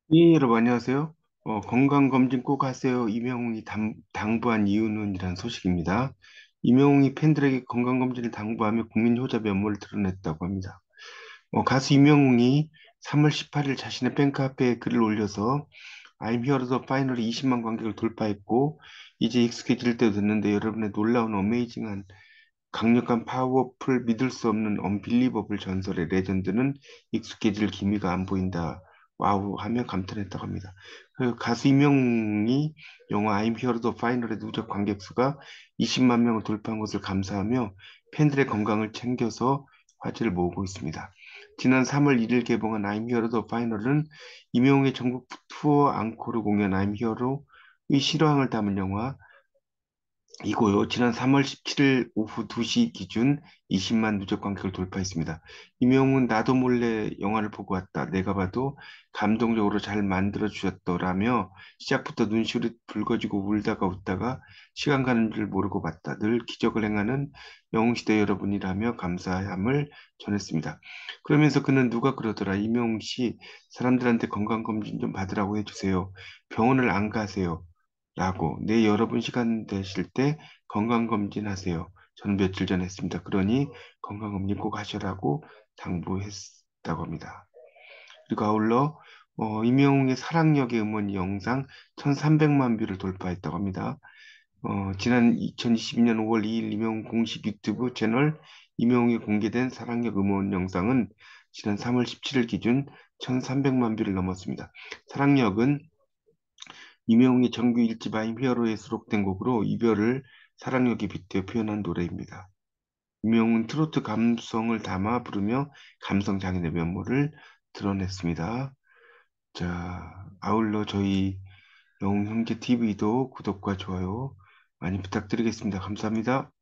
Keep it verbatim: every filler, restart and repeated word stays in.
예, 여러분 안녕하세요. 어, 건강검진 꼭 하세요. 이명웅이 당, 당부한 이유는 이란 소식입니다. 이명웅이 팬들에게 건강검진을 당부하며 국민 효자 면모를 드러냈다고 합니다. 어, 가수 이명웅이 삼월 십팔 일 자신의 팬카페에 글을 올려서 I'm here the 파이널이 이십만 관객을 돌파했고 이제 익숙해질 때도 됐는데 여러분의 놀라운 어메이징한 강력한 파워풀 믿을 수 없는 언빌리버블 전설의 레전드는 익숙해질 기미가 안 보인다. 와우 하며 감탄했다고 합니다. 그 가수 임영웅이 영화 I'm Here the Final의 누적 관객 수가 이십만 명을 돌파한 것을 감사하며 팬들의 건강을 챙겨서 화제를 모으고 있습니다. 지난 삼월 일 일 개봉한 I'm Here the Final은 임영웅의 전국 투어 앙코르 공연 I'm Here의 실황을 담은 영화 이고요. 지난 삼월 십칠 일 오후 두 시 기준 이십만 누적 관객을 돌파했습니다. 임영웅은 나도 몰래 영화를 보고 왔다. 내가 봐도 감동적으로 잘 만들어 주셨더라며 시작부터 눈시울이 붉어지고 울다가 웃다가 시간 가는 줄 모르고 봤다. 늘 기적을 행하는 영웅시대 여러분이라며 감사함을 전했습니다. 그러면서 그는 누가 그러더라. 임영웅 씨 사람들한테 건강검진 좀 받으라고 해주세요. 병원을 안 가세요. 라고 네 여러분 시간 되실 때 건강검진 하세요. 저는 며칠 전에 했습니다. 그러니 건강검진 꼭 하시라고 당부했다고 합니다. 그리고 아울러 어, 임영웅의 사랑역의 음원 영상 천삼백만 뷰를 돌파했다고 합니다. 어, 지난 이천이십이 년 오월 이 일 임영웅 공식 유튜브 채널 임영웅이 공개된 사랑역 음원 영상은 지난 삼월 십칠 일 기준 천삼백만 뷰를 넘었습니다. 사랑역은 이명웅의 정규 일 집 I'm Hero에 수록된 곡으로 이별을 사랑력에 빗대어 표현한 노래입니다. 이명웅은 트로트 감성을 담아 부르며 감성 장인의 면모를 드러냈습니다. 자, 아울러 저희 영웅 형제 티비도 구독과 좋아요 많이 부탁드리겠습니다. 감사합니다.